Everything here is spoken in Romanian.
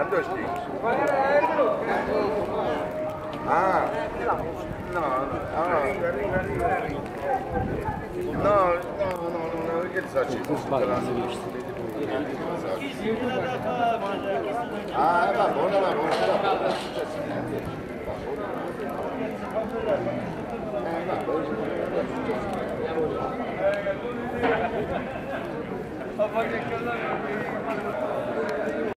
dois tipos. Ah, no, che so ci Ah, va buona, va buona. Va buona.